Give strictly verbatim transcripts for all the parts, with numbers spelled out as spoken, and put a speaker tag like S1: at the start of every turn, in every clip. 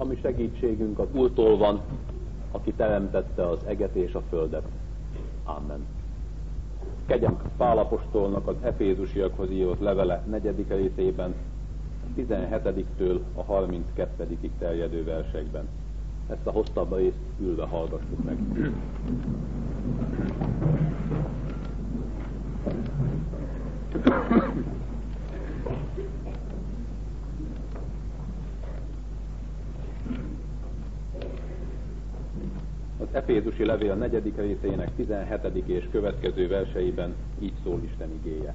S1: ami segítségünk az Úrtól van, aki teremtette az eget és a földet. Amen. Kegyem Pál apostolnak az Efézusiakhoz írott levele negyedik részében, tizenhetediktől a harminckettedikig terjedő versekben. Ezt a hosszabb részt ülve hallgassuk meg. Az Efézusi levél negyedik részének tizenhetedik és következő verseiben így szól Isten igéje.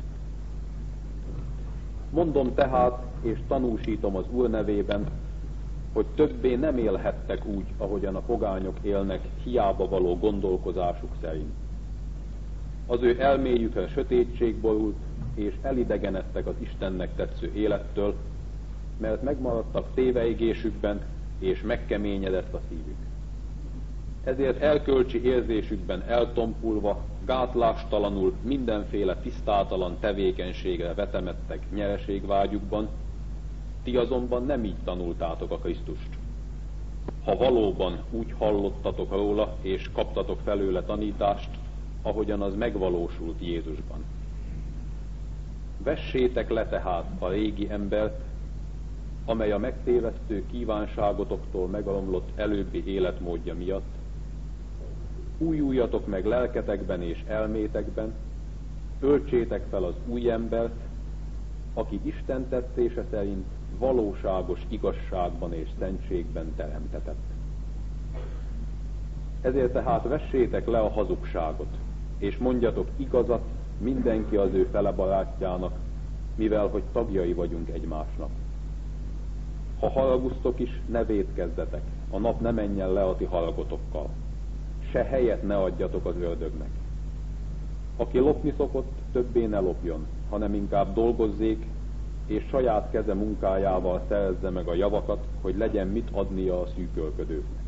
S1: Mondom tehát, és tanúsítom az Úr nevében, hogy többé nem élhettek úgy, ahogyan a pogányok élnek, hiába való gondolkozásuk szerint. Az ő elméjükre sötétség borult, és elidegenedtek az Istennek tetsző élettől, mert megmaradtak téveigésükben, és megkeményedett a szívük. Ezért elkölcsi érzésükben eltompulva, gátlástalanul mindenféle tisztátalan tevékenységre vetemedtek nyereségvágyukban, ti azonban nem így tanultátok a Krisztust. Ha valóban úgy hallottatok róla, és kaptatok felőle tanítást, ahogyan az megvalósult Jézusban. Vessétek le tehát a régi embert, amely a megtévesztő kívánságotoktól megromlott előbbi életmódja miatt, újuljatok meg lelketekben és elmétekben, öltsétek fel az új embert, aki Isten tetszése szerint valóságos igazságban és szentségben teremtetett. Ezért tehát vessétek le a hazugságot, és mondjatok igazat mindenki az ő fele barátjának, mivel hogy tagjai vagyunk egymásnak. Ha haragusztok is, ne vétkezzetek, a nap ne menjen le a ti haragotokkal. Se helyet ne adjatok az ördögnek. Aki lopni szokott, többé ne lopjon, hanem inkább dolgozzék, és saját keze munkájával szerezze meg a javakat, hogy legyen mit adnia a szűkölködőknek.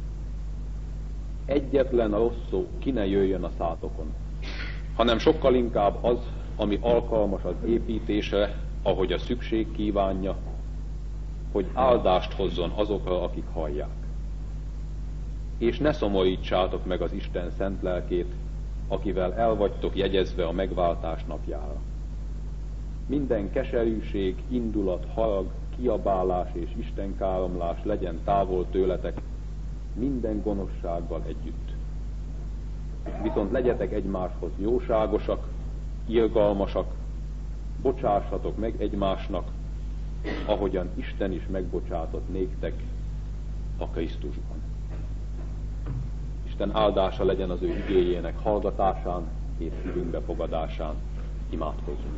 S1: Egyetlen rossz szó ki ne jöjjön a szátokon, hanem sokkal inkább az, ami alkalmas az építésre, ahogy a szükség kívánja, hogy áldást hozzon azokra, akik hallják. És ne szomorítsátok meg az Isten szent lelkét, akivel el vagytok jegyezve a megváltás napjára. Minden keserűség, indulat, harag, kiabálás és istenkáromlás legyen távol tőletek, minden gonoszsággal együtt. Viszont legyetek egymáshoz jóságosak, irgalmasak, bocsássatok meg egymásnak, ahogyan Isten is megbocsátott néktek a Krisztusban. Isten áldása legyen az ő igéjének hallgatásán és szívünk befogadásán. Imádkozzunk.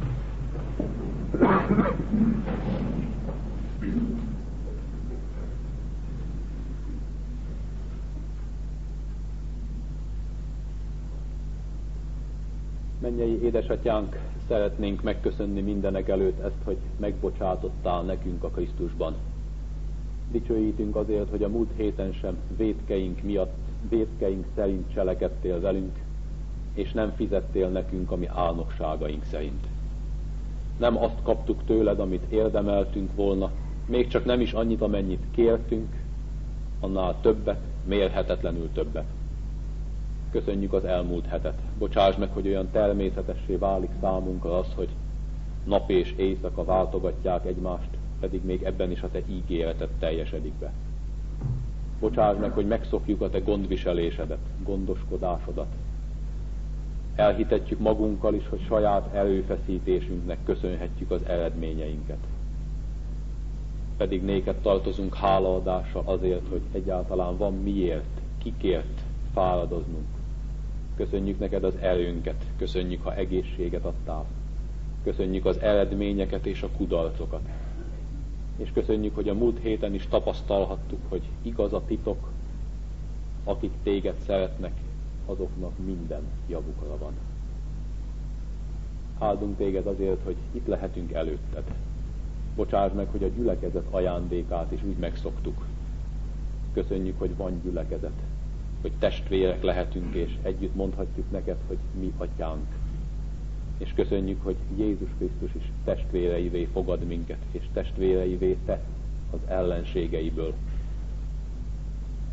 S1: Mennyei édesatyánk, szeretnénk megköszönni mindenek előtt ezt, hogy megbocsátottál nekünk a Krisztusban. Dicsőítünk azért, hogy a múlt héten sem vétkeink miatt, vétkeink szerint cselekedtél velünk, és nem fizettél nekünk a mi álnokságaink szerint. Nem azt kaptuk tőled, amit érdemeltünk volna, még csak nem is annyit, amennyit kértünk, annál többet, mérhetetlenül többet. Köszönjük az elmúlt hetet. Bocsáss meg, hogy olyan természetessé válik számunkra az, hogy nap és éjszaka váltogatják egymást, pedig még ebben is a te ígéreted teljesedik be. Bocsáss meg, hogy megszokjuk a te gondviselésedet, gondoskodásodat. Elhitetjük magunkkal is, hogy saját erőfeszítésünknek köszönhetjük az eredményeinket. Pedig néked tartozunk hálaadással azért, hogy egyáltalán van miért, kikért fáradoznunk. Köszönjük neked az erőnket, köszönjük, ha egészséget adtál. Köszönjük az eredményeket és a kudarcokat. És köszönjük, hogy a múlt héten is tapasztalhattuk, hogy igaz a titok, akik téged szeretnek, azoknak minden javukra van. Áldunk téged azért, hogy itt lehetünk előtted. Bocsáss meg, hogy a gyülekezet ajándékát is úgy megszoktuk. Köszönjük, hogy van gyülekezet, hogy testvérek lehetünk, és együtt mondhatjuk neked, hogy mi atyánk. És köszönjük, hogy Jézus Krisztus is testvéreivé fogad minket, és testvéreivé tesz az ellenségeiből.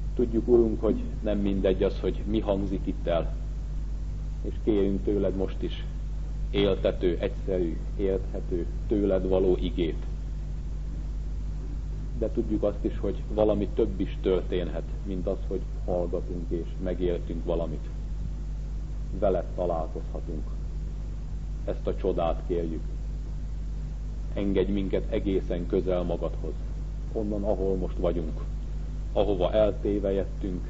S1: Tudjuk, Urunk, hogy nem mindegy az, hogy mi hangzik itt el, és kérünk tőled most is éltető, egyszerű, érthető, tőled való igét. De tudjuk azt is, hogy valami több is történhet, mint az, hogy hallgatunk és megértünk valamit. Veled találkozhatunk. Ezt a csodát kérjük. Engedj minket egészen közel magadhoz, onnan, ahol most vagyunk, ahova eltévejettünk.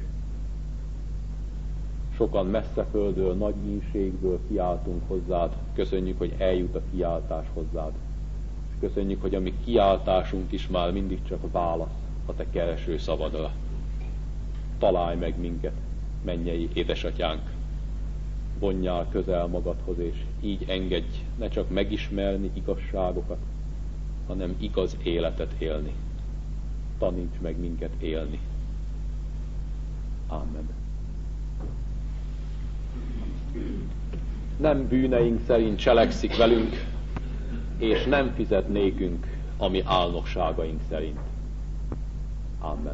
S1: Sokan messze földről, nagy ínségből kiáltunk hozzád. Köszönjük, hogy eljut a kiáltás hozzád. És köszönjük, hogy a mi kiáltásunk is már mindig csak válasz a te kereső szavadra. Találj meg minket, mennyei édesatyánk. Vonjál közel magadhoz, és így engedj ne csak megismerni igazságokat, hanem igaz életet élni. Taníts meg minket élni. Amen. Nem bűneink szerint cselekszik velünk, és nem fizet nékünk a mi álnokságaink szerint. Amen.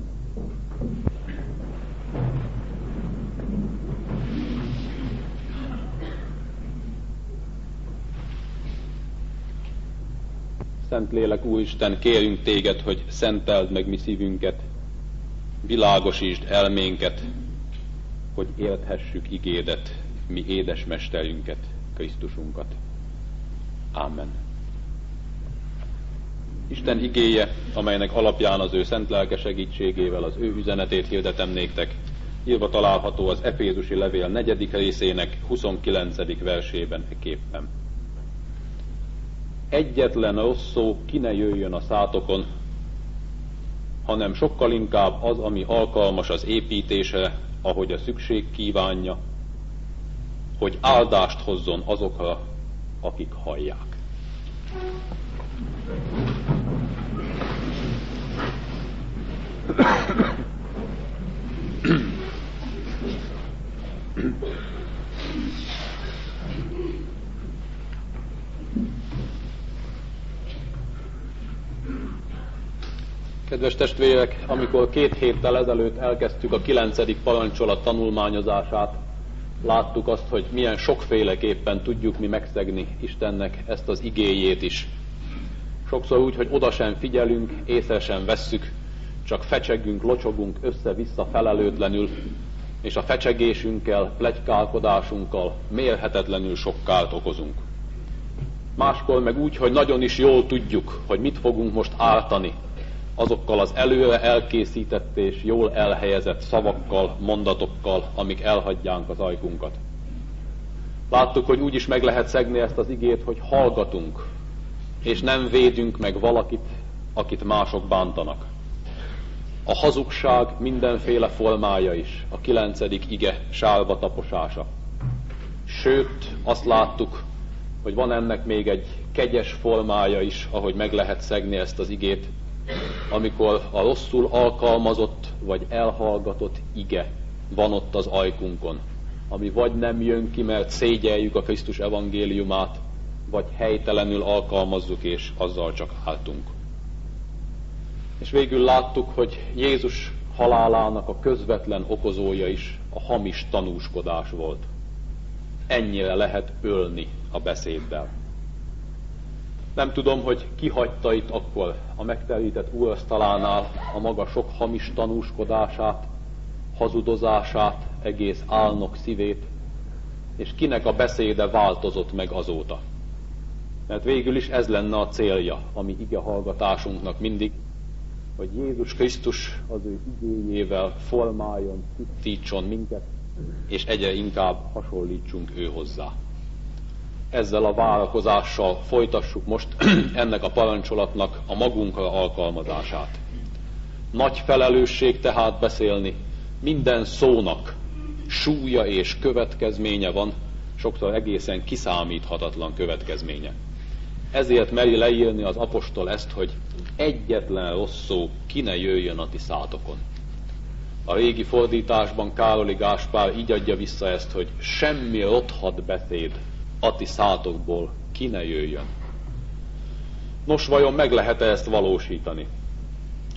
S1: Szentlélek Úristen, kérünk téged, hogy szenteld meg mi szívünket, világosítsd elménket, hogy érthessük igédet, mi édesmesterünket, Krisztusunkat. Amen. Isten igéje, amelynek alapján az ő szent lelke segítségével az ő üzenetét hirdetem néktek, írva található az Efézusi levél negyedik részének huszonkilencedik versében eképpen. Egyetlen rossz szó ki ne jöjjön a szátokon, hanem sokkal inkább az, ami alkalmas az építésre, ahogy a szükség kívánja, hogy áldást hozzon azokra, akik hallják. Kedves testvérek, amikor két héttel ezelőtt elkezdtük a kilencedik parancsolat tanulmányozását, láttuk azt, hogy milyen sokféleképpen tudjuk mi megszegni Istennek ezt az igéjét is. Sokszor úgy, hogy oda sem figyelünk, észre sem vesszük, csak fecsegünk, locsogunk össze-vissza felelőtlenül, és a fecsegésünkkel, pletykálkodásunkkal mérhetetlenül sok kárt okozunk. Máskor meg úgy, hogy nagyon is jól tudjuk, hogy mit fogunk most ártani, azokkal az előre elkészített és jól elhelyezett szavakkal, mondatokkal, amik elhagyjánk az ajkunkat. Láttuk, hogy úgy is meg lehet szegni ezt az igét, hogy hallgatunk, és nem védünk meg valakit, akit mások bántanak. A hazugság mindenféle formája is, a kilencedik ige sárba taposása. Sőt, azt láttuk, hogy van ennek még egy kegyes formája is, ahogy meg lehet szegni ezt az igét, amikor a rosszul alkalmazott vagy elhallgatott ige van ott az ajkunkon, ami vagy nem jön ki, mert szégyeljük a Krisztus evangéliumát, vagy helytelenül alkalmazzuk, és azzal csak ártunk. És végül láttuk, hogy Jézus halálának a közvetlen okozója is a hamis tanúskodás volt. Ennyire lehet ölni a beszéddel. Nem tudom, hogy ki hagyta itt akkor a megterített úrasztalánál a maga sok hamis tanúskodását, hazudozását, egész álnok szívét, és kinek a beszéde változott meg azóta. Mert végül is ez lenne a célja a mi igehallgatásunknak mindig, hogy Jézus Krisztus az ő igéjével formáljon, tisztítson minket, és egyre inkább hasonlítsunk ő hozzá. Ezzel a várakozással folytassuk most ennek a parancsolatnak a magunkra alkalmazását. Nagy felelősség tehát beszélni, minden szónak súlya és következménye van, sokszor egészen kiszámíthatatlan következménye. Ezért meri leírni az apostol ezt, hogy egyetlen rossz szó ki ne jöjjön a ti szátokon. A régi fordításban Károli Gáspár így adja vissza ezt, hogy semmi rothadt beszéd a ti szátokból ki ne jöjjön. Nos, vajon meg lehet-e ezt valósítani?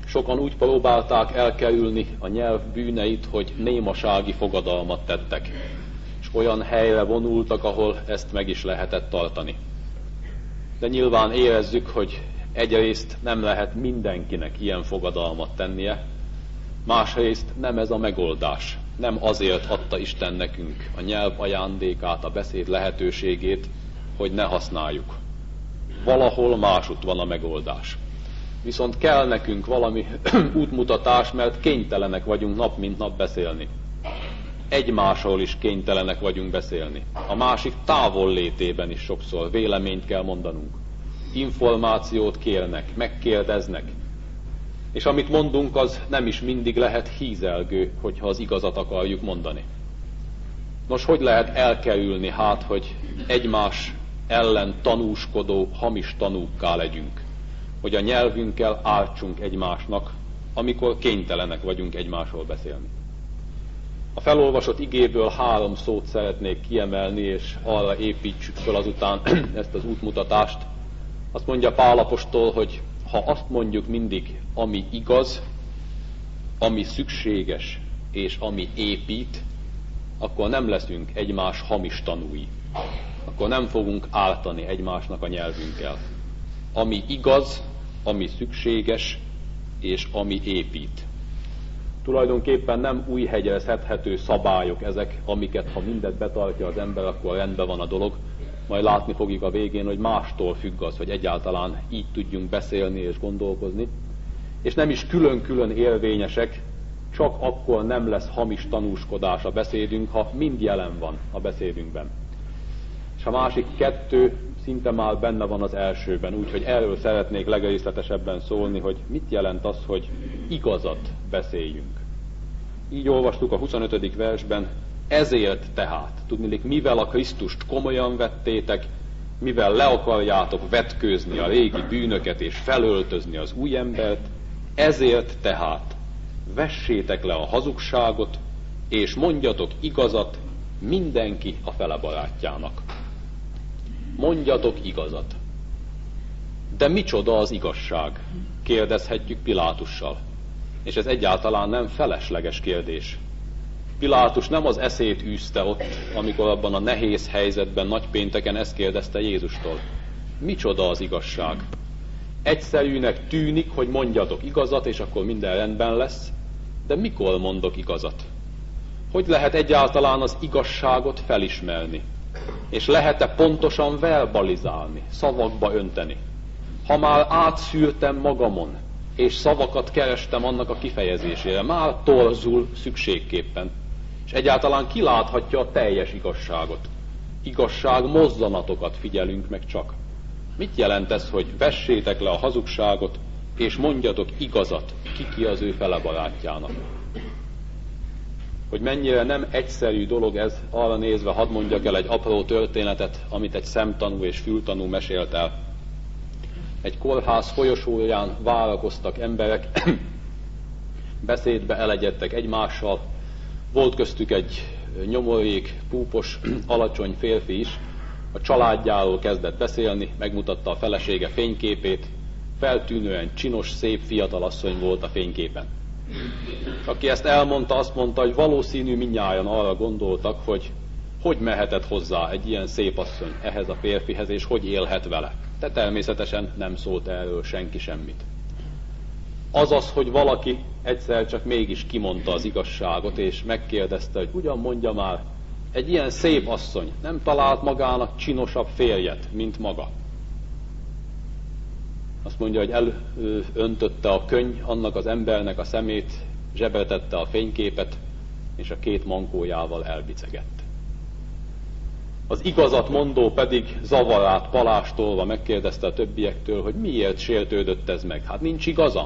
S1: Sokan úgy próbálták elkerülni a nyelv bűneit, hogy némasági fogadalmat tettek, és olyan helyre vonultak, ahol ezt meg is lehetett tartani. De nyilván érezzük, hogy egyrészt nem lehet mindenkinek ilyen fogadalmat tennie, másrészt nem ez a megoldás. Nem azért adta Isten nekünk a nyelv ajándékát, a beszéd lehetőségét, hogy ne használjuk. Valahol másutt van a megoldás. Viszont kell nekünk valami útmutatás, mert kénytelenek vagyunk nap mint nap beszélni. Egymásról is kénytelenek vagyunk beszélni. A másik távol létében is sokszor véleményt kell mondanunk. Információt kérnek, megkérdeznek. És amit mondunk, az nem is mindig lehet hízelgő, hogyha az igazat akarjuk mondani. Nos, hogy lehet elkerülni hát, hogy egymás ellen tanúskodó, hamis tanúkká legyünk? Hogy a nyelvünkkel ártsunk egymásnak, amikor kénytelenek vagyunk egymásról beszélni. A felolvasott igéből három szót szeretnék kiemelni, és arra építsük fel azután ezt az útmutatást. Azt mondja Pál apostol, hogy ha azt mondjuk mindig, ami igaz, ami szükséges, és ami épít, akkor nem leszünk egymás hamis tanúi. Akkor nem fogunk ártani egymásnak a nyelvünkkel. Ami igaz, ami szükséges, és ami épít. Tulajdonképpen nem új hegyre szedhető szabályok ezek, amiket ha mindet betartja az ember, akkor rendben van a dolog. Majd látni fogjuk a végén, hogy mástól függ az, hogy egyáltalán így tudjunk beszélni és gondolkozni. És nem is külön-külön érvényesek, csak akkor nem lesz hamis tanúskodás a beszédünk, ha mind jelen van a beszédünkben. És a másik kettő szinte már benne van az elsőben, úgyhogy erről szeretnék legrészletesebben szólni, hogy mit jelent az, hogy igazat beszéljünk. Így olvastuk a huszonötödik versben, ezért tehát, tudniillik, mivel a Krisztust komolyan vettétek, mivel le akarjátok vetkőzni a régi bűnöket és felöltözni az új embert, ezért tehát vessétek le a hazugságot, és mondjatok igazat mindenki a fele barátjának. Mondjatok igazat. De micsoda az igazság? Kérdezhetjük Pilátussal. És ez egyáltalán nem felesleges kérdés. Pilátus nem az eszét űzte ott, amikor abban a nehéz helyzetben nagypénteken ezt kérdezte Jézustól. Micsoda az igazság? Egyszerűnek tűnik, hogy mondjatok igazat, és akkor minden rendben lesz, de mikor mondok igazat? Hogy lehet egyáltalán az igazságot felismerni? És lehet-e pontosan verbalizálni, szavakba önteni? Ha már átszűrtem magamon, és szavakat kerestem annak a kifejezésére, már torzul szükségképpen. És egyáltalán kiláthatja a teljes igazságot. Igazság mozzanatokat figyelünk meg csak. Mit jelent ez, hogy vessétek le a hazugságot, és mondjatok igazat, ki ki az ő fele barátjának? Hogy mennyire nem egyszerű dolog ez, arra nézve hadd mondjak el egy apró történetet, amit egy szemtanú és fültanú mesélt el. Egy kórház folyosóján várakoztak emberek, beszédbe elegyedtek egymással, volt köztük egy nyomorék, púpos, alacsony férfi is, a családjáról kezdett beszélni, megmutatta a felesége fényképét, feltűnően csinos, szép fiatalasszony volt a fényképen. Aki ezt elmondta, azt mondta, hogy valószínű mindnyájan arra gondoltak, hogy hogy mehetett hozzá egy ilyen szép asszony ehhez a férfihez, és hogy élhet vele. De természetesen nem szólt erről senki semmit. Azaz, hogy valaki egyszer csak mégis kimondta az igazságot, és megkérdezte, hogy ugyan mondja már, egy ilyen szép asszony nem talált magának csinosabb férjet, mint maga. Azt mondja, hogy elöntötte a könny annak az embernek a szemét, zsebretette a fényképet, és a két mankójával elbicegett. Az igazat mondó pedig zavarát palástolva megkérdezte a többiektől, hogy miért sértődött ez meg. Hát nincs igazam.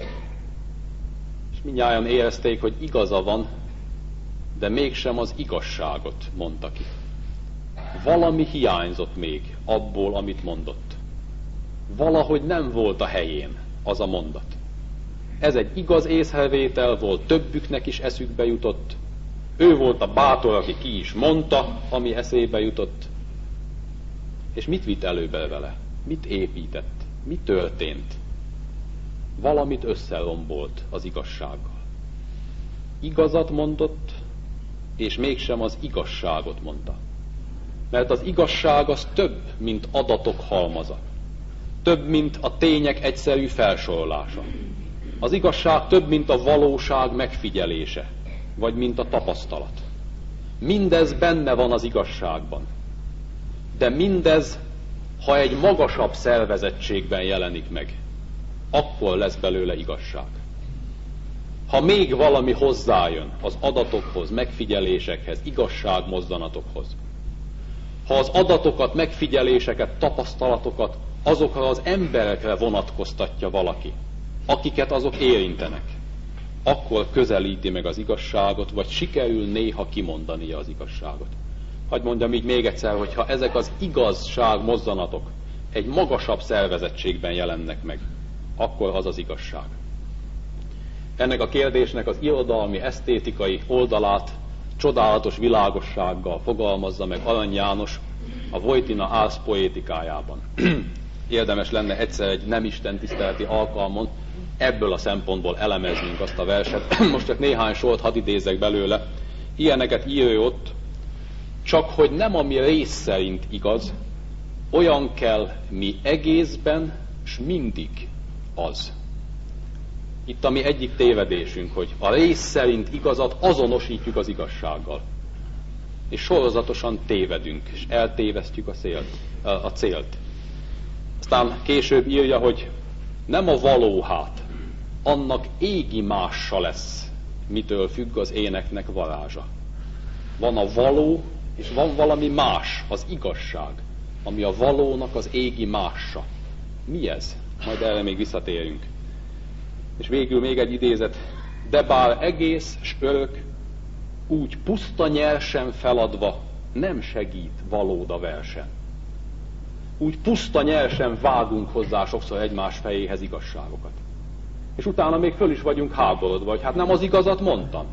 S1: És mindnyájan érezték, hogy igaza van, de mégsem az igazságot mondta ki. Valami hiányzott még abból, amit mondott. Valahogy nem volt a helyén az a mondat. Ez egy igaz észrevétel volt, többüknek is eszükbe jutott. Ő volt a bátor, aki ki is mondta, ami eszébe jutott. És mit vitt előbe vele? Mit épített? Mi történt? valamit összerombolt az igazsággal. Igazat mondott, és mégsem az igazságot mondta. Mert az igazság az több, mint adatok halmaza. Több, mint a tények egyszerű felsorolása. Az igazság több, mint a valóság megfigyelése, vagy mint a tapasztalat. Mindez benne van az igazságban. De mindez, ha egy magasabb szervezettségben jelenik meg, akkor lesz belőle igazság. Ha még valami hozzájön az adatokhoz, megfigyelésekhez, igazságmozzanatokhoz, ha az adatokat, megfigyeléseket, tapasztalatokat azokra az emberekre vonatkoztatja valaki, akiket azok érintenek, akkor közelíti meg az igazságot, vagy sikerül néha kimondania az igazságot. Hadd mondjam így még egyszer, hogy ha ezek az igazság mozzanatok egy magasabb szervezettségben jelennek meg, akkor az az igazság. Ennek a kérdésnek az irodalmi, esztétikai oldalát csodálatos világossággal fogalmazza meg Arany János a Vojtina Ars poétikájában. Érdemes lenne egyszer egy nem istentiszteleti alkalmon ebből a szempontból elemeznünk azt a verset. Most csak néhány sort hadd idézek belőle. Ilyeneket írja ott, csak hogy nem ami rész szerint igaz, olyan kell mi egészben, s mindig az. Itt a mi egyik tévedésünk, hogy a rész szerint igazat azonosítjuk az igazsággal. És sorozatosan tévedünk, és eltévesztjük a, szélt, a célt. Aztán később írja, hogy nem a való hát, annak égi mássa lesz, mitől függ az éneknek varázsa. Van a való, és van valami más, az igazság, ami a valónak az égi mássa. Mi ez? Majd erre még visszatérünk. És végül még egy idézet. De bár egész s örök, úgy puszta nyersen feladva nem segít valóda versen. Úgy puszta nyersen vágunk hozzá sokszor egymás fejéhez igazságokat. És utána még föl is vagyunk háborodva, hogy hát nem az igazat mondtam.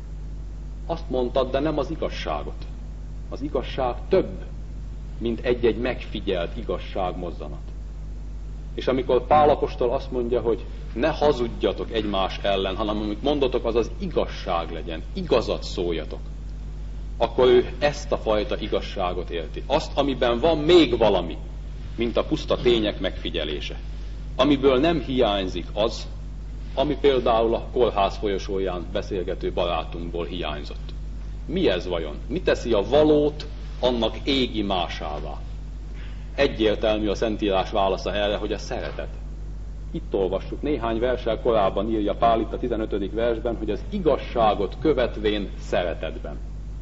S1: Azt mondtad, de nem az igazságot. Az igazság több, mint egy-egy megfigyelt igazság mozzanat. És amikor Pál apostol azt mondja, hogy ne hazudjatok egymás ellen, hanem amit mondotok, az az igazság legyen, igazat szóljatok, akkor ő ezt a fajta igazságot érti. Azt, amiben van még valami, mint a puszta tények megfigyelése. Amiből nem hiányzik az, ami például a kórház folyosóján beszélgető barátunkból hiányzott. Mi ez vajon? Mi teszi a valót annak égi másává? Egyértelmű a Szentírás válasza erre, hogy a szeretet. Itt olvassuk, néhány verssel korábban írja Pál itt a tizenötödik versben, hogy az igazságot követvén szeretetben.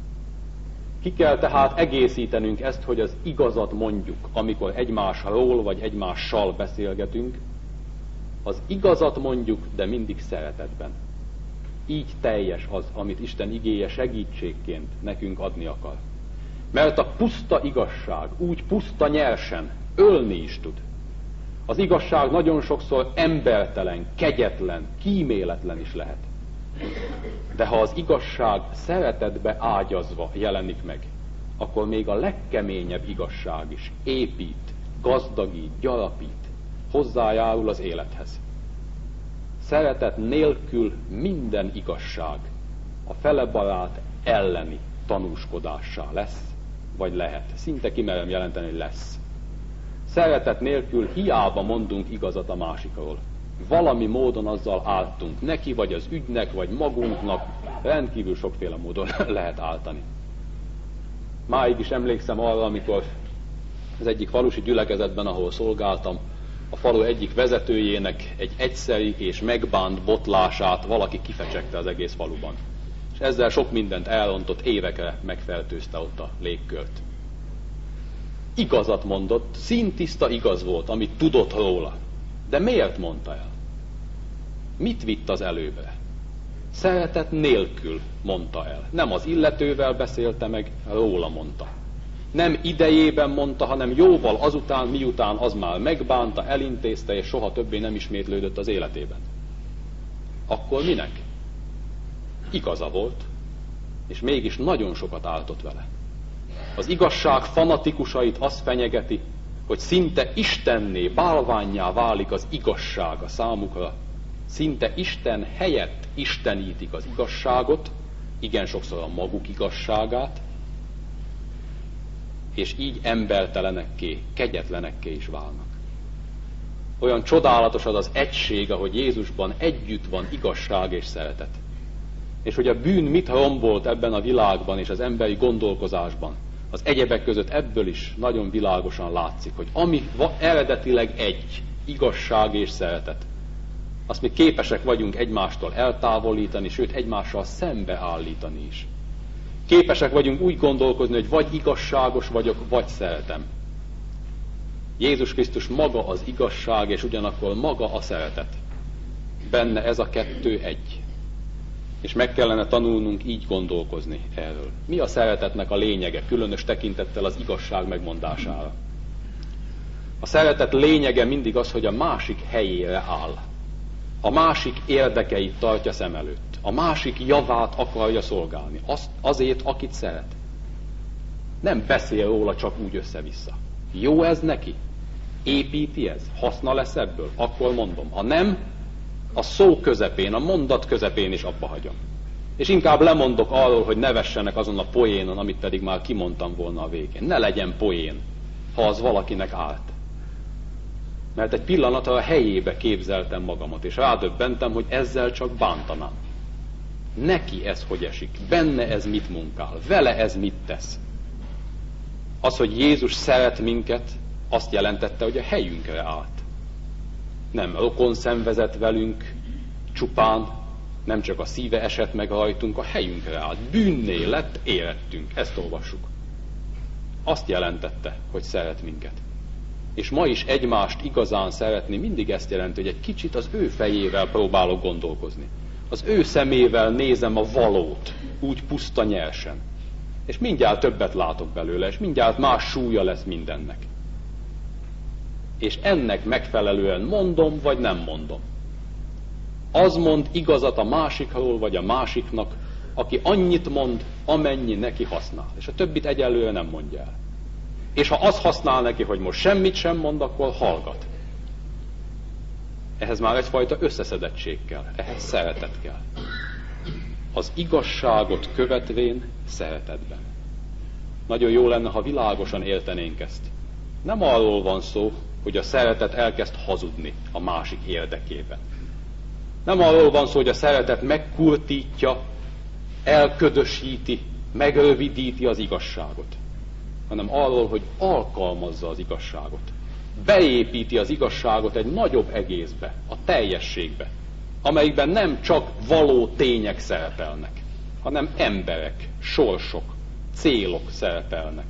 S1: Ki kell tehát egészítenünk ezt, hogy az igazat mondjuk, amikor egymásról vagy egymással beszélgetünk, az igazat mondjuk, de mindig szeretetben. Így teljes az, amit Isten igéje segítségként nekünk adni akar. Mert a puszta igazság úgy puszta nyersen ölni is tud. Az igazság nagyon sokszor embertelen, kegyetlen, kíméletlen is lehet. De ha az igazság szeretetbe ágyazva jelenik meg, akkor még a legkeményebb igazság is épít, gazdagít, gyarapít, hozzájárul az élethez. Szeretet nélkül minden igazság a felebarát elleni tanúskodássá lesz, vagy lehet. Szinte kimerem jelenteni, hogy lesz. Szeretet nélkül hiába mondunk igazat a másikról. Valami módon azzal áltunk neki, vagy az ügynek, vagy magunknak, rendkívül sokféle módon lehet áltani. Máig is emlékszem arra, amikor az egyik falusi gyülekezetben, ahol szolgáltam, a falu egyik vezetőjének egy egyszeri és megbánt botlását valaki kifecsegte az egész faluban. És ezzel sok mindent elrontott, évekre megfertőzte ott a légkört. Igazat mondott, színtiszta igaz volt, amit tudott róla. De miért mondta el? Mit vitt az előbbre? Szeretet nélkül mondta el. Nem az illetővel beszélte meg, róla mondta. Nem idejében mondta, hanem jóval azután, miután az már megbánta, elintézte, és soha többé nem ismétlődött az életében. Akkor minek? Igaza volt, és mégis nagyon sokat ártott vele. Az igazság fanatikusait az fenyegeti, hogy szinte istenné, bálvánnyá válik az igazság a számukra, szinte Isten helyett istenítik az igazságot, igen sokszor a maguk igazságát, és így embertelenekké, kegyetlenekké is válnak. Olyan csodálatos az az egység, ahogy Jézusban együtt van igazság és szeretet. És hogy a bűn mit rombolt ebben a világban és az emberi gondolkozásban, az egyebek között ebből is nagyon világosan látszik, hogy ami eredetileg egy, igazság és szeretet, azt mi képesek vagyunk egymástól eltávolítani, sőt egymással szembeállítani is. Képesek vagyunk úgy gondolkozni, hogy vagy igazságos vagyok, vagy szeretem. Jézus Krisztus maga az igazság, és ugyanakkor maga a szeretet. Benne ez a kettő egy. És meg kellene tanulnunk így gondolkozni erről. Mi a szeretetnek a lényege, különös tekintettel az igazság megmondására? A szeretet lényege mindig az, hogy a másik helyére áll. A másik érdekeit tartja szem előtt. A másik javát akarja szolgálni. Azt, azért, akit szeret. Nem beszél róla csak úgy össze-vissza. Jó ez neki? Építi ez? Haszna lesz ebből? Akkor mondom. Ha nem, a szó közepén, a mondat közepén is abba hagyom. És inkább lemondok arról, hogy ne vessenek azon a poénon, amit pedig már kimondtam volna a végén. Ne legyen poén, ha az valakinek állt. Mert egy pillanatra a helyébe képzeltem magamat, és rádöbbentem, hogy ezzel csak bántanám. Neki ez hogy esik? Benne ez mit munkál? Vele ez mit tesz? Az, hogy Jézus szeret minket, azt jelentette, hogy a helyünkre állt. Nem rokon szenvezett velünk csupán, nem csak a szíve esett meg rajtunk, a helyünkre állt. Bűnné lett, érettünk. Ezt olvassuk. Azt jelentette, hogy szeret minket. És ma is egymást igazán szeretni mindig ezt jelenti, hogy egy kicsit az ő fejével próbálok gondolkozni. Az ő szemével nézem a valót, úgy puszta nyersen. És mindjárt többet látok belőle, és mindjárt más súlya lesz mindennek. És ennek megfelelően mondom, vagy nem mondom. Az mond igazat a másikról, vagy a másiknak, aki annyit mond, amennyi neki használ. És a többit egyelőre nem mondja el. És ha az használ neki, hogy most semmit sem mond, akkor hallgat. Ehhez már egyfajta összeszedettség kell, ehhez szeretet kell. Az igazságot követvén szeretetben. Nagyon jó lenne, ha világosan értenénk ezt. Nem arról van szó, hogy a szeretet elkezd hazudni a másik érdekében. Nem arról van szó, hogy a szeretet megkurtítja, elködösíti, megrövidíti az igazságot, hanem arról, hogy alkalmazza az igazságot. Beépíti az igazságot egy nagyobb egészbe, a teljességbe, amelyikben nem csak való tények szerepelnek, hanem emberek, sorsok, célok szerepelnek.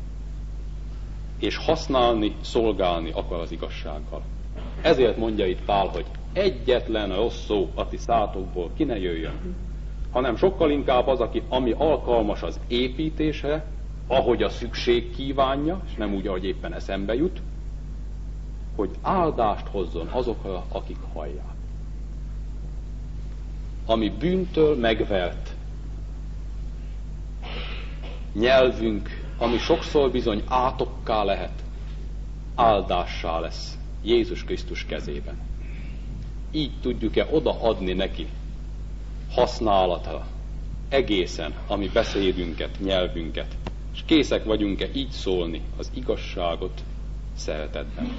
S1: És használni, szolgálni akar az igazsággal. Ezért mondja itt Pál, hogy egyetlen rossz szó a ti szátokból ki ne jöjjön, hanem sokkal inkább az, aki, ami alkalmas az építésre, ahogy a szükség kívánja, és nem úgy, ahogy éppen eszembe jut, hogy áldást hozzon azokra, akik hallják. Ami bűntől megvert nyelvünk, ami sokszor bizony átokká lehet, áldássá lesz Jézus Krisztus kezében. Így tudjuk-e odaadni neki használatra egészen a mi beszédünket, nyelvünket, és készek vagyunk-e így szólni az igazságot szeretetben.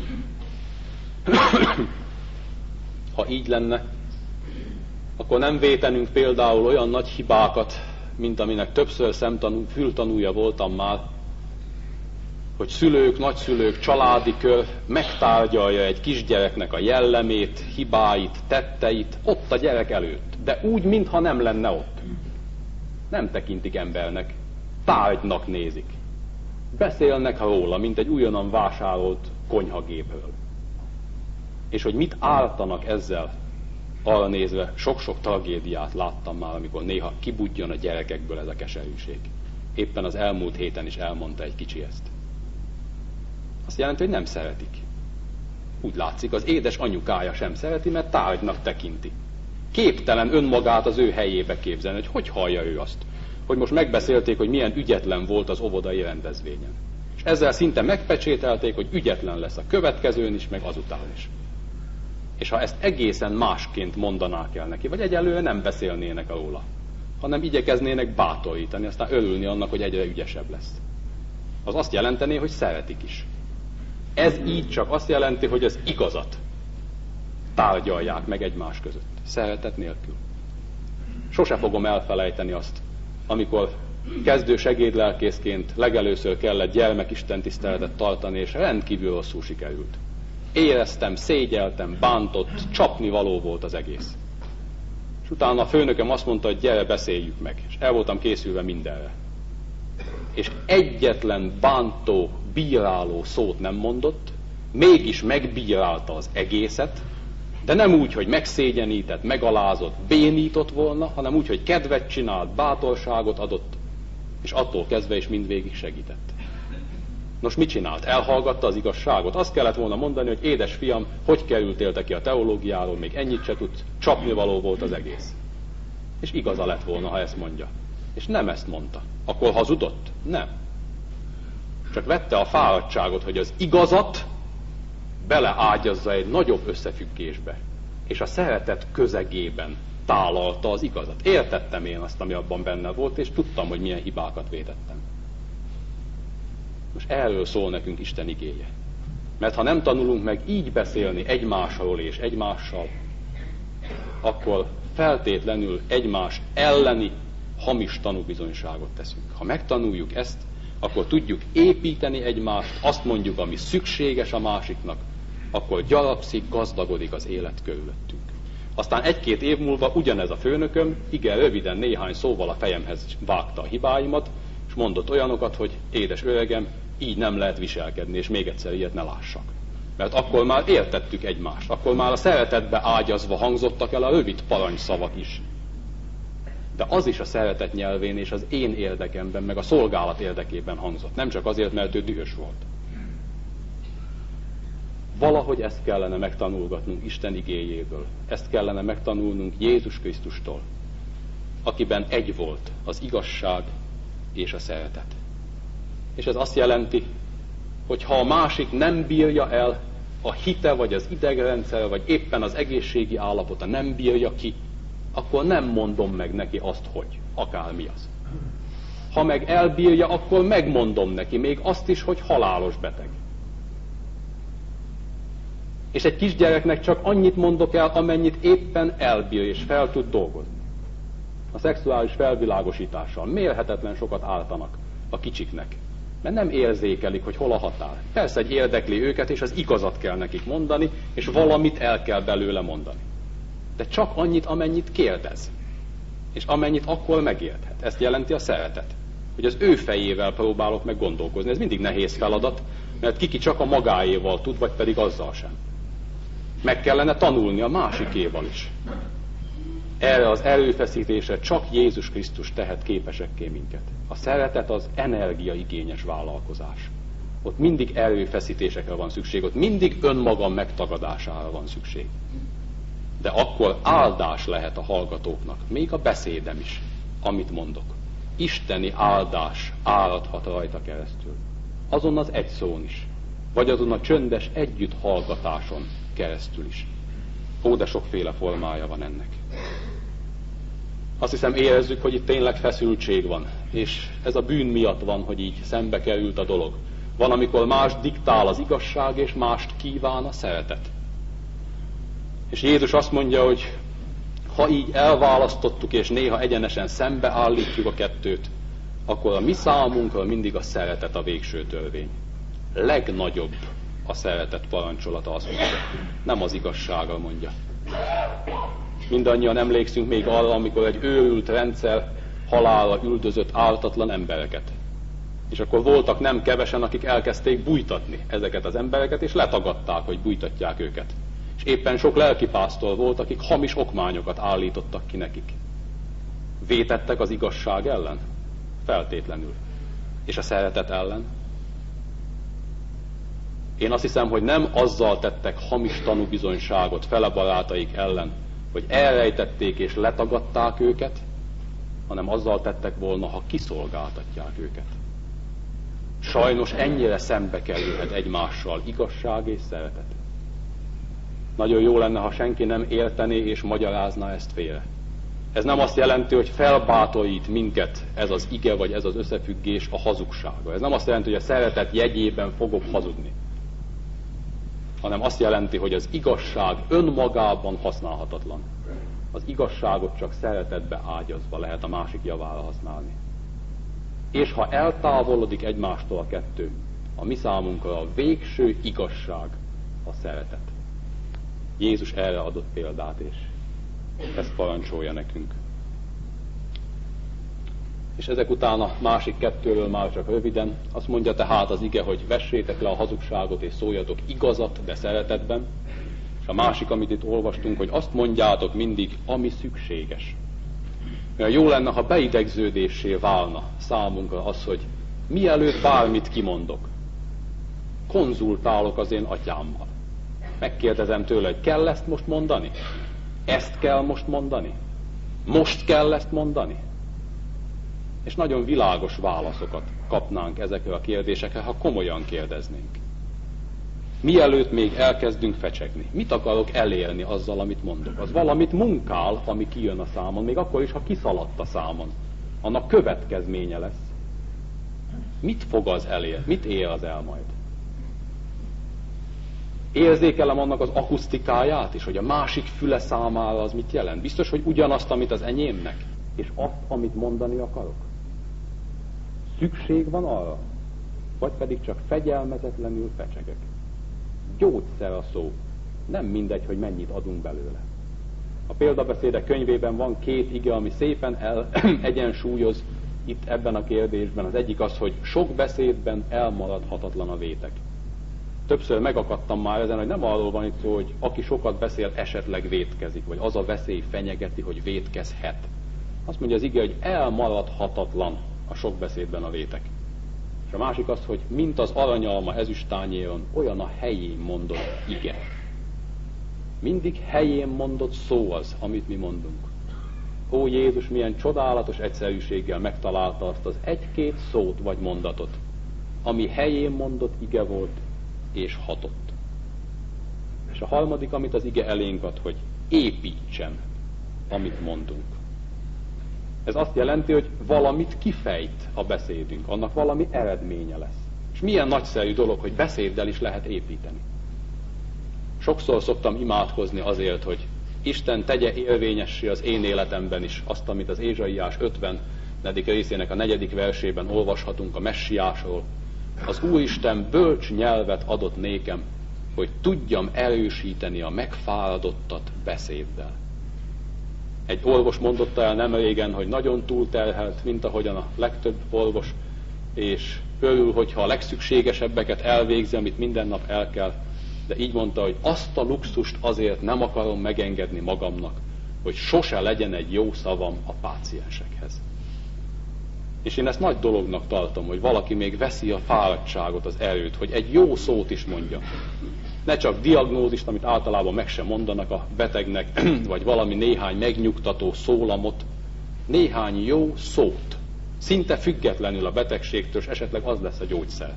S1: Ha így lenne, akkor nem vétenünk például olyan nagy hibákat, mint aminek többször szemtanú, fültanúja voltam már, hogy szülők, nagyszülők, családi kör megtárgyalja egy kisgyereknek a jellemét, hibáit, tetteit, ott a gyerek előtt, de úgy, mintha nem lenne ott. Nem tekintik embernek, tárgynak nézik. Beszélnek róla, mint egy újonnan vásárolt konyhagépről. És hogy mit ártanak ezzel, arra nézve sok-sok tragédiát láttam már, amikor néha kibudjon a gyerekekből ez a keserűség. Éppen az elmúlt héten is elmondta egy kicsi ezt. Azt jelenti, hogy nem szeretik. Úgy látszik, az édes anyukája sem szereti, mert tárgynak tekinti. Képtelen önmagát az ő helyébe képzelni, hogy hogy hallja ő azt, hogy most megbeszélték, hogy milyen ügyetlen volt az óvodai rendezvényen. És ezzel szinte megpecsételték, hogy ügyetlen lesz a következőn is, meg azután is.
S2: És ha ezt egészen másként mondanák el neki, vagy egyelőre nem beszélnének róla, hanem igyekeznének bátorítani, aztán örülni annak, hogy egyre ügyesebb lesz, az azt jelentené, hogy szeretik is. Ez így csak azt jelenti, hogy az igazat tárgyalják meg egymás között, szeretet nélkül. Sose fogom elfelejteni azt, amikor kezdő segédlelkészként legelőször kellett gyermekisten tiszteletet tartani, és rendkívül rosszul sikerült. Éreztem, szégyeltem, bántott, csapnivaló volt az egész. És utána a főnököm azt mondta, hogy gyere, beszéljük meg, és el voltam készülve mindenre. És egyetlen bántó, bíráló szót nem mondott, mégis megbírálta az egészet, de nem úgy, hogy megszégyenített, megalázott, bénított volna, hanem úgy, hogy kedvet csinált, bátorságot adott, és attól kezdve is mindvégig segített. Nos, mit csinált? Elhallgatta az igazságot. Azt kellett volna mondani, hogy édes fiam, hogy kerültél te ki a teológiáról, még ennyit se tudsz, csapnivaló volt az egész. És igaza lett volna, ha ezt mondja. És nem ezt mondta. Akkor hazudott? Nem. Csak vette a fáradtságot, hogy az igazat beleágyazza egy nagyobb összefüggésbe, és a szeretet közegében tálalta az igazat. Értettem én azt, ami abban benne volt, és tudtam, hogy milyen hibákat vétettem. Most erről szól nekünk Isten igéje. Mert ha nem tanulunk meg így beszélni egymásról és egymással, akkor feltétlenül egymás elleni hamis tanúbizonyságot teszünk. Ha megtanuljuk ezt, akkor tudjuk építeni egymást, azt mondjuk, ami szükséges a másiknak, akkor gyarapszik, gazdagodik az élet körülöttünk. Aztán egy-két év múlva ugyanez a főnököm, igen röviden néhány szóval a fejemhez vágta a hibáimat, és mondott olyanokat, hogy édes öregem, így nem lehet viselkedni, és még egyszer ilyet ne lássak. Mert akkor már értettük egymást, akkor már a szeretetbe ágyazva hangzottak el a rövid parancsszavak is. De az is a szeretet nyelvén és az én érdekemben, meg a szolgálat érdekében hangzott. Nem csak azért, mert ő dühös volt. Valahogy ezt kellene megtanulgatnunk Isten igéjéből. Ezt kellene megtanulnunk Jézus Krisztustól, akiben egy volt az igazság és a szeretet. És ez azt jelenti, hogy ha a másik nem bírja el, a hite, vagy az idegrendszer, vagy éppen az egészségi állapota nem bírja ki, akkor nem mondom meg neki azt, hogy akármi az. Ha meg elbírja, akkor megmondom neki még azt is, hogy halálos beteg. És egy kisgyereknek csak annyit mondok el, amennyit éppen elbír és fel tud dolgozni. A szexuális felvilágosítással mérhetetlen sokat ártanak a kicsiknek, mert nem érzékelik, hogy hol a határ. Persze, egy érdekli őket, és az igazat kell nekik mondani, és valamit el kell belőle mondani. De csak annyit, amennyit kérdez, és amennyit akkor megérthet. Ezt jelenti a szeretet, hogy az ő fejével próbálok meg gondolkozni. Ez mindig nehéz feladat, mert kiki csak a magáéval tud, vagy pedig azzal sem. Meg kellene tanulni a másikéval is. Erre az erőfeszítésre csak Jézus Krisztus tehet képesekké minket. A szeretet az energiaigényes vállalkozás. Ott mindig erőfeszítésekre van szükség, ott mindig önmagam megtagadására van szükség. De akkor áldás lehet a hallgatóknak, még a beszédem is, amit mondok. Isteni áldás áradhat rajta keresztül. Azon az egy szón is, vagy azon a csöndes együtt hallgatáson keresztül is. Ó, de sokféle formája van ennek. Azt hiszem érezzük, hogy itt tényleg feszültség van, és ez a bűn miatt van, hogy így szembe került a dolog. Van, amikor más diktál az igazság, és mást kíván a szeretet. És Jézus azt mondja, hogy ha így elválasztottuk, és néha egyenesen szembeállítjuk a kettőt, akkor a mi számunkra mindig a szeretet a végső törvény. Legnagyobb a szeretet parancsolata, azt mondja. Nem az igazsága, mondja. Mindannyian emlékszünk még arra, amikor egy őrült rendszer halálra üldözött ártatlan embereket. És akkor voltak nem kevesen, akik elkezdték bújtatni ezeket az embereket, és letagadták, hogy bújtatják őket. És éppen sok lelkipásztor volt, akik hamis okmányokat állítottak ki nekik. Vétettek az igazság ellen? Feltétlenül. És a szeretet ellen? Én azt hiszem, hogy nem azzal tettek hamis tanúbizonyságot fele barátaik ellen, hogy elrejtették és letagadták őket, hanem azzal tettek volna, ha kiszolgáltatják őket. Sajnos ennyire szembe kerülhet egymással igazság és szeretet. Nagyon jó lenne, ha senki nem értené és magyarázná ezt félre. Ez nem azt jelenti, hogy felbátorít minket ez az ige, vagy ez az összefüggés a hazugsága. Ez nem azt jelenti, hogy a szeretet jegyében fogok hazudni. Hanem azt jelenti, hogy az igazság önmagában használhatatlan. Az igazságot csak szeretetbe ágyazva lehet a másik javára használni. És ha eltávolodik egymástól a kettő, a mi számunkra a végső igazság a szeretet. Jézus erre adott példát, és ezt parancsolja nekünk. És ezek után a másik kettőről már csak röviden, azt mondja tehát az ige, hogy vessétek le a hazugságot és szóljatok igazat, de szeretetben. És a másik, amit itt olvastunk, hogy azt mondjátok mindig, ami szükséges. Mert jó lenne, ha beidegződéssé válna számunkra az, hogy mielőtt bármit kimondok, konzultálok az én atyámmal. Megkérdezem tőle, hogy kell ezt most mondani? Ezt kell most mondani? Most kell ezt mondani? És nagyon világos válaszokat kapnánk ezekre a kérdésekre, ha komolyan kérdeznénk. Mielőtt még elkezdünk fecsegni. Mit akarok elérni azzal, amit mondok? Az valamit munkál, ami kijön a számon, még akkor is, ha kiszaladt a számon. Annak következménye lesz. Mit fog az elér? Mit ér az el majd? Érzékelem annak az akusztikáját is, hogy a másik füle számára az mit jelent? Biztos, hogy ugyanazt, amit az enyémnek, és azt, amit mondani akarok. Szükség van arra? Vagy pedig csak fegyelmezetlenül fecsegek? Gyógyszer a szó. Nem mindegy, hogy mennyit adunk belőle. A példabeszédek könyvében van két ige, ami szépen el, egyensúlyoz itt ebben a kérdésben. Az egyik az, hogy sok beszédben elmaradhatatlan a vétek. Többször megakadtam már ezen, hogy nem arról van itt szó, hogy aki sokat beszél, esetleg vétkezik, vagy az a veszély fenyegeti, hogy vétkezhet. Azt mondja az ige, hogy elmaradhatatlan a sok beszédben a vétek. És a másik az, hogy mint az aranyalma ezüsttányéron, olyan a helyén mondott ige. Mindig helyén mondott szó az, amit mi mondunk. Ó Jézus, milyen csodálatos egyszerűséggel megtalálta azt az egy-két szót vagy mondatot, ami helyén mondott ige volt, és hatott. És a harmadik, amit az ige elénk ad, hogy építsen, amit mondunk. Ez azt jelenti, hogy valamit kifejt a beszédünk, annak valami eredménye lesz. És milyen nagyszerű dolog, hogy beszéddel is lehet építeni. Sokszor szoktam imádkozni azért, hogy Isten tegye érvényessé az én életemben is azt, amit az Ézsaiás ötvenedik részének a negyedik versében olvashatunk a messiásról. Az Úristen bölcs nyelvet adott nékem, hogy tudjam erősíteni a megfáradottat beszéddel. Egy orvos mondotta el nem régen, hogy nagyon túlterhelt, mint ahogyan a legtöbb orvos, és örül, hogyha a legszükségesebbeket elvégzi, amit minden nap el kell, de így mondta, hogy azt a luxust azért nem akarom megengedni magamnak, hogy sose legyen egy jó szavam a páciensekhez. És én ezt nagy dolognak tartom, hogy valaki még veszi a fáradtságot, az erőt, hogy egy jó szót is mondja. Ne csak diagnózist, amit általában meg sem mondanak a betegnek, vagy valami néhány megnyugtató szólamot, néhány jó szót, szinte függetlenül a betegségtől, és esetleg az lesz a gyógyszer.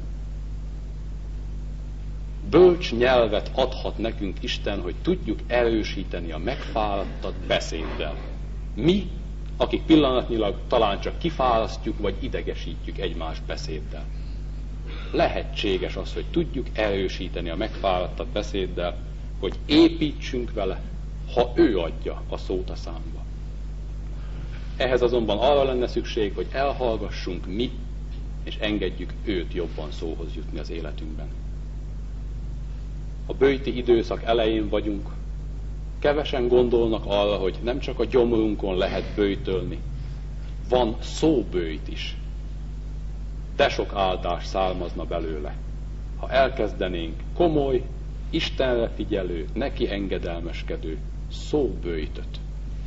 S2: Bölcs nyelvet adhat nekünk Isten, hogy tudjuk erősíteni a megfáradtat beszéddel. Mi, akik pillanatnyilag talán csak kifárasztjuk, vagy idegesítjük egymást beszéddel. Lehetséges az, hogy tudjuk erősíteni a megfáradtat beszéddel, hogy építsünk vele, ha ő adja a szót a számba. Ehhez azonban arra lenne szükség, hogy elhallgassunk mi, és engedjük őt jobban szóhoz jutni az életünkben. A böjti időszak elején vagyunk, kevesen gondolnak arra, hogy nem csak a gyomrunkon lehet böjtölni, van szóböjt is. De sok áldás származna belőle, ha elkezdenénk komoly, Istenre figyelő, neki engedelmeskedő szóböjtöt.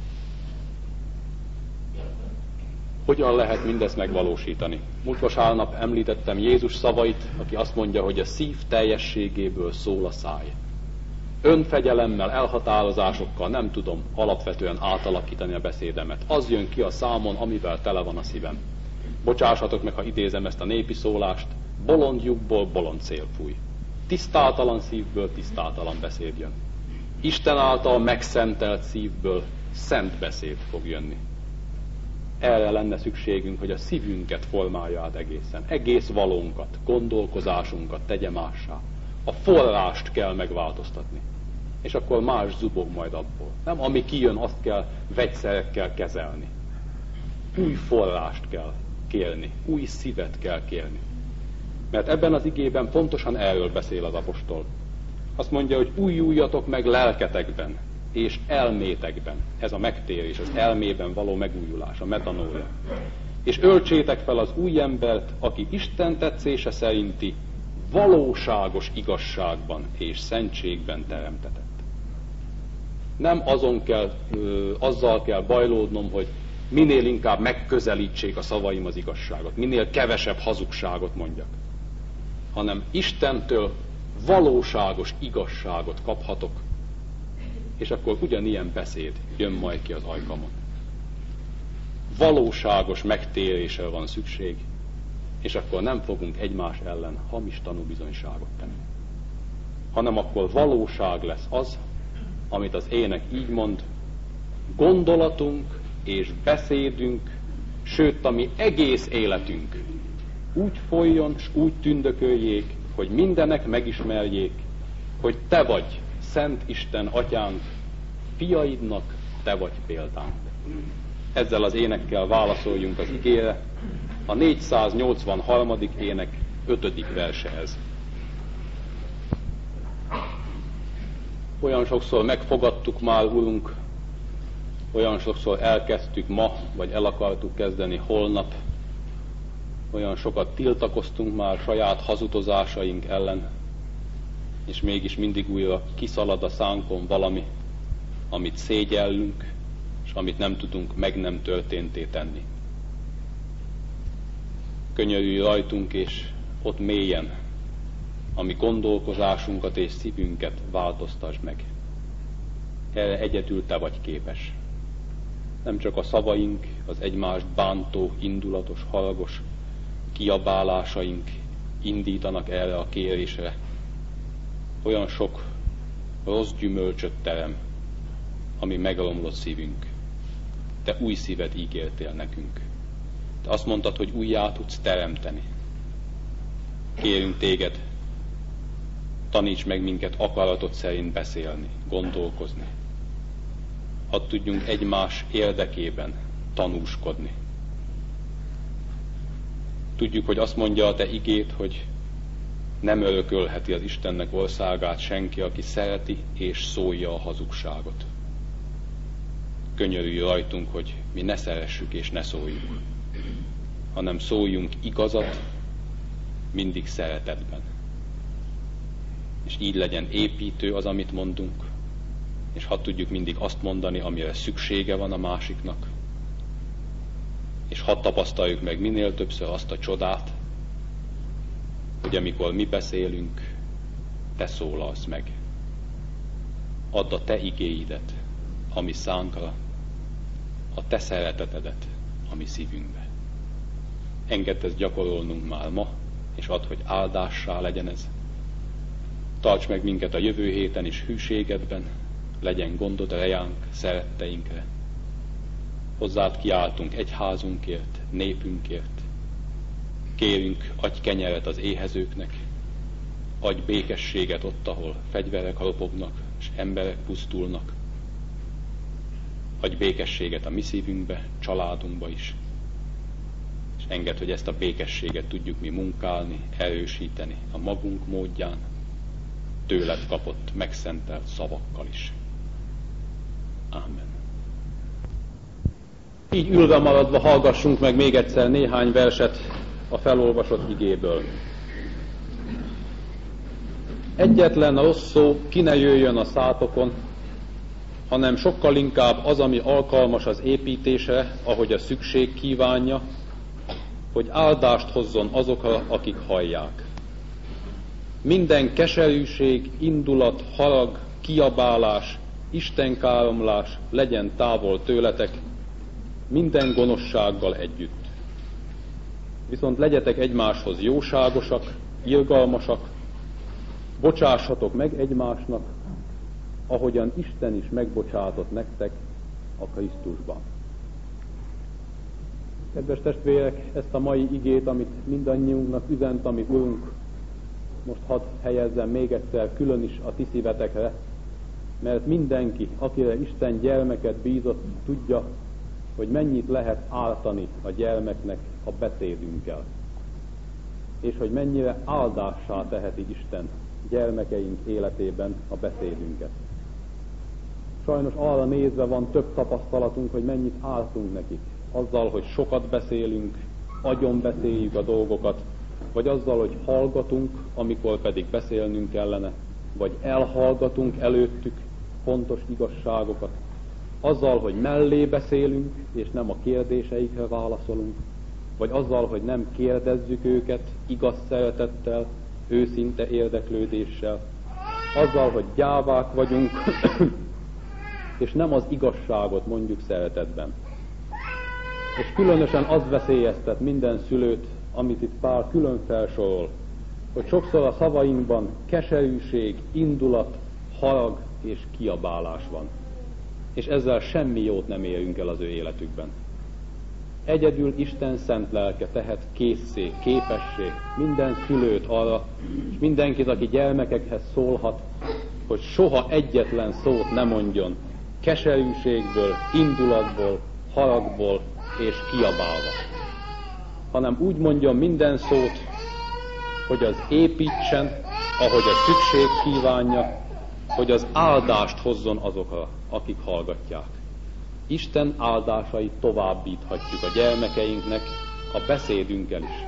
S2: Hogyan lehet mindezt megvalósítani? Múlt vasárnap említettem Jézus szavait, aki azt mondja, hogy a szív teljességéből szól a száj. Önfegyelemmel, elhatározásokkal nem tudom alapvetően átalakítani a beszédemet. Az jön ki a számon, amivel tele van a szívem. Bocsássatok meg, ha idézem ezt a népi szólást, bolond lyukból bolond szél fúj. Tisztátalan szívből tisztátalan beszéd jön. Isten által megszentelt szívből szent beszéd fog jönni. Erre lenne szükségünk, hogy a szívünket formálja át egészen. Egész valónkat, gondolkozásunkat tegye mássá. A forrást kell megváltoztatni. És akkor más zubog majd abból. Nem ami kijön, azt kell vegyszerekkel kezelni. Új forrást kell kérni, új szívet kell kérni. Mert ebben az igében pontosan erről beszél az apostol. Azt mondja, hogy újuljatok meg lelketekben és elmétekben. Ez a megtérés, az elmében való megújulás, a metanóia. És öltsétek fel az új embert, aki Isten tetszése szerinti valóságos igazságban és szentségben teremtetett. Nem azon kell, ö, azzal kell bajlódnom, hogy minél inkább megközelítsék a szavaim az igazságot, minél kevesebb hazugságot mondjak, hanem Istentől valóságos igazságot kaphatok, és akkor ugyanilyen beszéd jön majd ki az ajkamon. Valóságos megtérésre van szükség, és akkor nem fogunk egymás ellen hamis tanúbizonyságot tenni, hanem akkor valóság lesz az, amit az ének így mond, gondolatunk és beszédünk, sőt, a mi egész életünk úgy folyjon, s úgy tündököljék, hogy mindenek megismerjék, hogy te vagy, Szent Isten Atyánk, fiaidnak te vagy példánk. Ezzel az énekkel válaszoljunk az igére, a négyszáznyolcvanharmadik ének ötödik verse ez. Olyan sokszor megfogadtuk már, Urunk, olyan sokszor elkezdtük ma, vagy el akartuk kezdeni holnap, olyan sokat tiltakoztunk már saját hazudozásaink ellen, és mégis mindig újra kiszalad a szánkon valami, amit szégyellünk, és amit nem tudunk meg nem történté tenni. Könyörülj rajtunk, és ott mélyen, ami gondolkozásunkat és szívünket változtasd meg. Erre egyedül te vagy képes. Nem csak a szavaink, az egymást bántó, indulatos, haragos kiabálásaink indítanak erre a kérésre. Olyan sok rossz gyümölcsöt terem, ami megromlott szívünk. Te új szívet ígértél nekünk. Te azt mondtad, hogy újjá tudsz teremteni. Kérünk téged, taníts meg minket akaratod szerint beszélni, gondolkozni. Hadd tudjunk egymás érdekében tanúskodni. Tudjuk, hogy azt mondja a te igéd, hogy nem örökölheti az Istennek országát senki, aki szereti és szólja a hazugságot. Könyörülj rajtunk, hogy mi ne szeressük és ne szóljuk, hanem szóljunk igazat, mindig szeretetben. És így legyen építő az, amit mondunk, és hadd tudjuk mindig azt mondani, amire szüksége van a másiknak, és hadd tapasztaljuk meg minél többször azt a csodát, hogy amikor mi beszélünk, te szólalsz meg. Add a te igéidet, ami szánkra, a te szeretetedet, ami szívünkbe. Engedd ezt gyakorolnunk már ma, és add, hogy áldássá legyen ez. Tarts meg minket a jövő héten is hűségedben, legyen gondod rejánk, szeretteinkre. Hozzád kiáltunk egyházunkért, népünkért. Kérünk, adj kenyeret az éhezőknek, adj békességet ott, ahol fegyverek ropognak, és emberek pusztulnak. Adj békességet a mi szívünkbe, családunkba is. És engedd, hogy ezt a békességet tudjuk mi munkálni, erősíteni a magunk módján, tőled kapott, megszentelt szavakkal is. Ámen. Így ülve maradva hallgassunk meg még egyszer néhány verset a felolvasott igéből. Egyetlen rossz szó ki ne jöjjön a szátokon, hanem sokkal inkább az, ami alkalmas az építésre, ahogy a szükség kívánja, hogy áldást hozzon azokra, akik hallják. Minden keserűség, indulat, harag, kiabálás, istenkáromlás legyen távol tőletek, minden gonoszsággal együtt. Viszont legyetek egymáshoz jóságosak, irgalmasak, bocsássatok meg egymásnak,
S1: ahogyan Isten is megbocsátott nektek a Krisztusban. Kedves testvérek, ezt a mai igét, amit mindannyiunknak üzent a mi Urunk, most hadd helyezzem még egyszer külön is a ti szívetekre, mert mindenki, akire Isten gyermeket bízott, tudja, hogy mennyit lehet ártani a gyermeknek a beszédünkkel, és hogy mennyire áldássá teheti Isten gyermekeink életében a beszédünket. Sajnos arra nézve van több tapasztalatunk, hogy mennyit ártunk nekik. Azzal, hogy sokat beszélünk, agyon beszéljük a dolgokat, vagy azzal, hogy hallgatunk, amikor pedig beszélnünk kellene, vagy elhallgatunk előttük fontos igazságokat, azzal, hogy mellé beszélünk, és nem a kérdéseikre válaszolunk, vagy azzal, hogy nem kérdezzük őket igaz szeretettel, őszinte érdeklődéssel, azzal, hogy gyávák vagyunk, és nem az igazságot mondjuk szeretetben. És különösen az veszélyeztet minden szülőt, amit itt Pál külön felsorol, hogy sokszor a szavainkban keserűség, indulat, harag és kiabálás van. És ezzel semmi jót nem érünk el az ő életükben. Egyedül Isten szent lelke tehet készszé, képessé minden szülőt arra, és mindenkit, aki gyermekekhez szólhat, hogy soha egyetlen szót ne mondjon keserűségből, indulatból, haragból és kiabálva, hanem úgy mondjon minden szót, hogy az építsen, ahogy a szükség kívánja, hogy az áldást hozzon azokra, akik hallgatják. Isten áldásait továbbíthatjuk a gyermekeinknek a beszédünkkel is.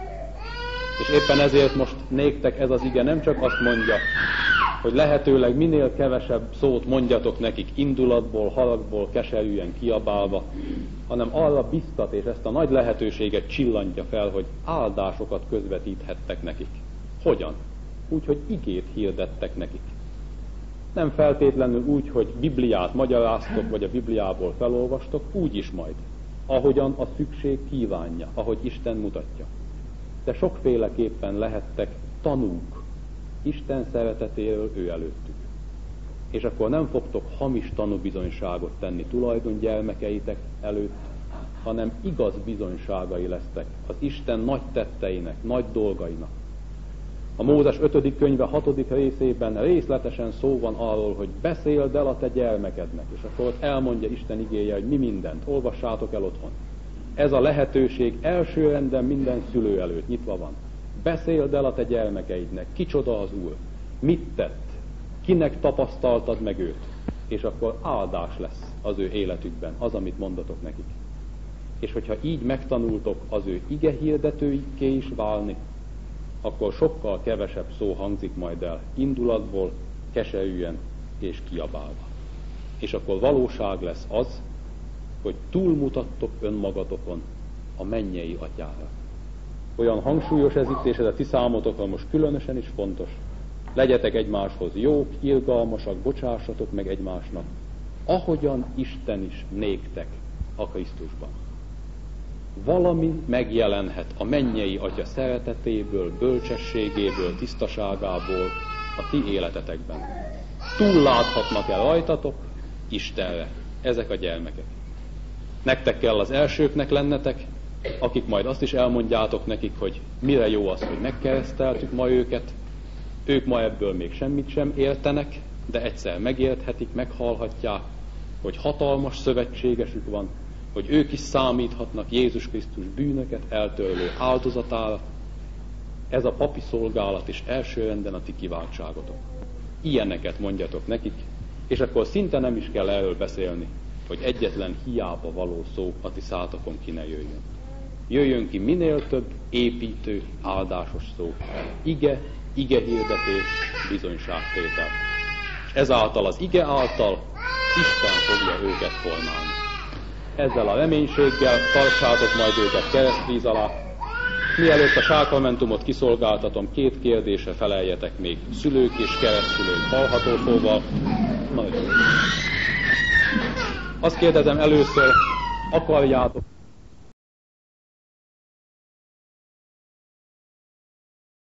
S1: És éppen ezért most néktek ez az ige nem csak azt mondja, hogy lehetőleg minél kevesebb szót mondjatok nekik indulatból, haragból, keserűen kiabálva, hanem arra biztat, és ezt a nagy lehetőséget csillantja fel, hogy áldásokat közvetíthettek nekik. Hogyan? Úgy, hogy igét hirdettek nekik. Nem feltétlenül úgy, hogy Bibliát magyaráztok, vagy a Bibliából felolvastok, úgy is majd, ahogyan a szükség kívánja, ahogy Isten mutatja. De sokféleképpen lehettek tanúk Isten szeretetéről ő előttük. És akkor nem fogtok hamis tanúbizonyságot tenni tulajdon gyermekeitek előtt, hanem igaz bizonyságai lesztek az Isten nagy tetteinek, nagy dolgainak. A Mózes ötödik könyve hatodik részében részletesen szó van arról, hogy beszéld el a te gyermekednek, és akkor ott elmondja Isten igéje, hogy mi mindent, olvassátok el otthon. Ez a lehetőség elsőrenden minden szülő előtt nyitva van. Beszéld el a te gyermekeidnek, kicsoda az Úr, mit tett, kinek tapasztaltad meg őt, és akkor áldás lesz az ő életükben, az, amit mondatok nekik. És hogyha így megtanultok az ő ige hirdetőikké is válni, akkor sokkal kevesebb szó hangzik majd el indulatból, keserűen és kiabálva. És akkor valóság lesz az, hogy túlmutattok önmagatokon a mennyei atyára. Olyan hangsúlyos ez itt, és ez a ti számotokra most különösen is fontos. Legyetek egymáshoz jók, irgalmasak, bocsássatok meg egymásnak, ahogyan Isten is néktek a Krisztusban. Valami megjelenhet a mennyei atya szeretetéből, bölcsességéből, tisztaságából a ti életetekben. Túlláthatnak el rajtatok Istenre ezek a gyermekek. Nektek kell az elsőknek lennetek, akik majd azt is elmondjátok nekik, hogy mire jó az, hogy megkereszteltük ma őket. Ők ma ebből még semmit sem értenek, de egyszer megérthetik, meghallhatják, hogy hatalmas szövetségesük van, hogy ők is számíthatnak Jézus Krisztus bűnöket eltörlő áldozatára. Ez a papi szolgálat is elsőrenden a ti kiváltságotok. Ilyeneket mondjatok nekik, és akkor szinte nem is kell erről beszélni, hogy egyetlen hiába való szó a ti szátokon ki ne jöjjön. Jöjjön ki minél több építő, áldásos szó. Ige, ige hirdetés, bizonyságtétel. És ezáltal az ige által Isten fogja őket formálni. Ezzel a reménységgel tartsátok majd őket keresztvíz alá. Mielőtt a sákramentumot kiszolgáltatom, két kérdésre feleljetek még szülők és keresztszülők hallható szóval. Azt kérdezem először, akarjátok